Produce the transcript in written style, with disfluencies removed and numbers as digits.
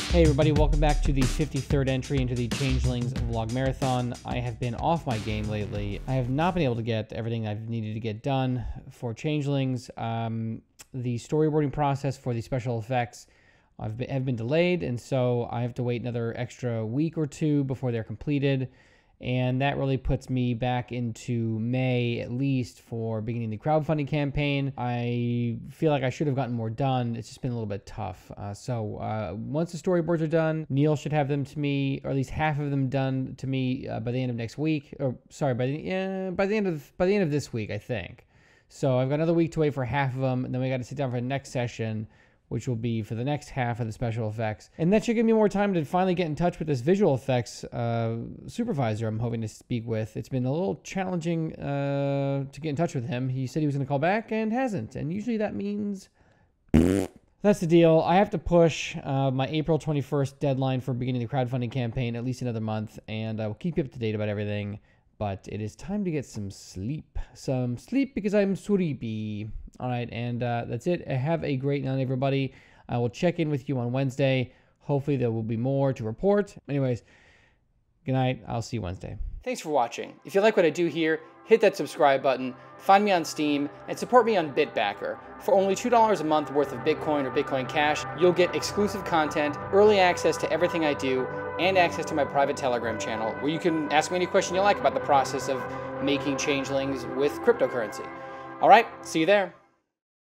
Hey everybody, welcome back to the 53rd entry into the Changelings Vlog Marathon. I have been off my game lately. I have not been able to get everything I've needed to get done for Changelings. The storyboarding process for the special effects have been delayed, and so I have to wait another extra week or two before they're completed. And that really puts me back into May, at least, for beginning the crowdfunding campaign. I feel like I should have gotten more done. It's just been a little bit tough. So once the storyboards are done, Neil should have them to me, or at least half of them done to me by the end of next week. Or sorry, by the end of this week, I think. So I've got another week to wait for half of them, and then we got to sit down for the next session, which will be for the next half of the special effects. And that should give me more time to finally get in touch with this visual effects supervisor I'm hoping to speak with. It's been a little challenging to get in touch with him. He said he was going to call back and hasn't. And usually that means that's the deal. I have to push my April 21st deadline for beginning the crowdfunding campaign at least another month, and I will keep you up to date about everything. But it is time to get some sleep. Some sleep because I'm sleepy. All right, and that's it. Have a great night, everybody. I will check in with you on Wednesday. Hopefully there will be more to report. Anyways, good night. I'll see you Wednesday. Thanks for watching. If you like what I do here, hit that subscribe button, find me on Steam, and support me on Bitbacker. For only $2 a month worth of Bitcoin or Bitcoin Cash, you'll get exclusive content, early access to everything I do, and access to my private Telegram channel, where you can ask me any question you like about the process of making changelings with cryptocurrency. All right, see you there.